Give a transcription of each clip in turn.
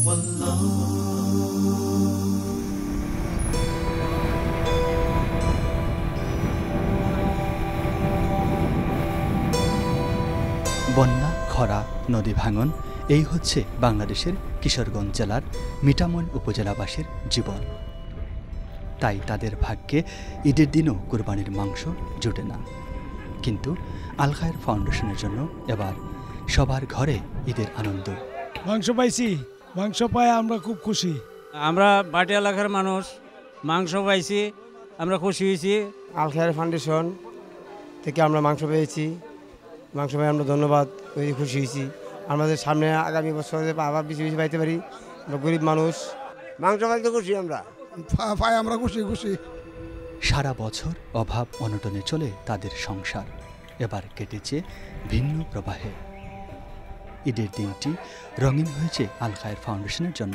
বন্যা, খরা, নদী ভাঙন এই হচ্ছে বাংলাদেশের কিশোরগঞ্জ জেলার মিঠামইল উপজেলাবাসীর জীবন। তাই তাদের ভাগ্যে ঈদের দিনও কুরবানির মাংস জুটে না। কিন্তু আল খায়ের ফাউন্ডেশনের জন্য এবার সবার ঘরে ঈদের আনন্দ। মাংস পাইছি, মাংস পায় আমরা খুব খুশি। আমরা বাটি এলাকার মানুষ, মাংস পাইছি, আমরা খুশি হয়েছি। আল খায়ের ফাউন্ডেশন থেকে আমরা মাংস পেয়েছি, মাংস পাই আমরা ধন্যবাদ, খুশি হয়েছি। আমাদের সামনে আগামী বছর আবার বেশি বেশি পাইতে পারি। আমরা গরিব মানুষ, মাংস পাইতে খুশি, আমরা পাই আমরা খুশি খুশি। সারা বছর অভাব অনটনে চলে তাদের সংসার, এবার কেটেছে ভিন্ন প্রবাহে। ঈদের দিনটি রঙিন হয়েছে আল খায়ের ফাউন্ডেশনের জন্য,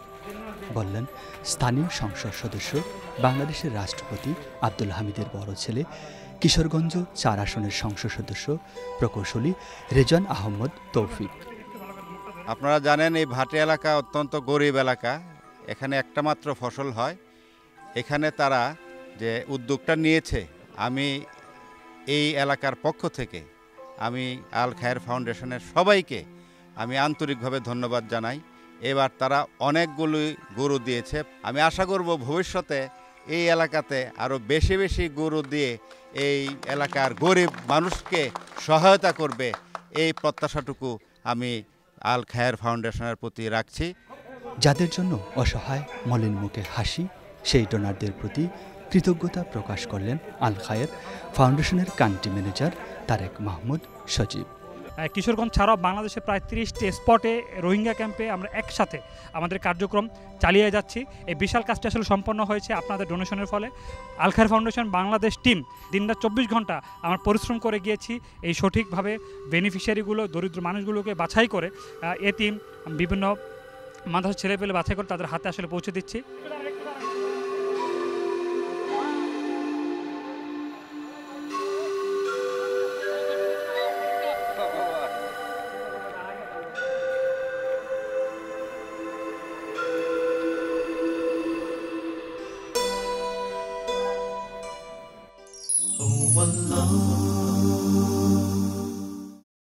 বললেন স্থানীয় সংসদ সদস্য, বাংলাদেশের রাষ্ট্রপতি আব্দুল হামিদের বড় ছেলে, কিশোরগঞ্জ ৪ আসনের সংসদ সদস্য প্রকৌশলী রেজান আহমদ তৌফিক। আপনারা জানেন এই ভাটি এলাকা অত্যন্ত গরিব এলাকা, এখানে একটা মাত্র ফসল হয়। এখানে তারা যে উদ্যোগটা নিয়েছে, আমি এই এলাকার পক্ষ থেকে আমি আল খায়ের ফাউন্ডেশনের সবাইকে আমি আন্তরিকভাবে ধন্যবাদ জানাই। এবার তারা অনেকগুলো গরু দিয়েছে। আমি আশা করব ভবিষ্যতে এই এলাকাতে আরও বেশি বেশি গরু দিয়ে এই এলাকার গরিব মানুষকে সহায়তা করবে, এই প্রত্যাশাটুকু আমি আল খায়ের ফাউন্ডেশনের প্রতি রাখছি। যাদের জন্য অসহায় মলিন মুখে হাসি, সেই ডোনারদের প্রতি কৃতজ্ঞতা প্রকাশ করলেন আল খায়ের ফাউন্ডেশনের কান্ট্রি ম্যানেজার তারেক মাহমুদ সজীব। কিশোরগঞ্জ ছাড়াও বাংলাদেশে প্রায় 30টি স্পটে রোহিঙ্গা ক্যাম্পে আমরা একসাথে আমাদের কার্যক্রম চালিয়ে যাচ্ছি। এই বিশাল কাজটি আসলে সম্পন্ন হয়েছে আপনাদের ডোনেশনের ফলে। Al Khair foundation Bangladesh team দিনরাত 24 ঘন্টা আমরা পরিশ্রম করে গিয়েছি এই সঠিকভাবে বেনিফিশিয়ারিগুলো, দরিদ্র মানুষগুলোকে বাছাই করে, এতিম বিভিন্ন মাদ্রাসার ছেলেপেলে বাছাই করে তাদের হাতে আসলে পৌঁছে দিচ্ছি।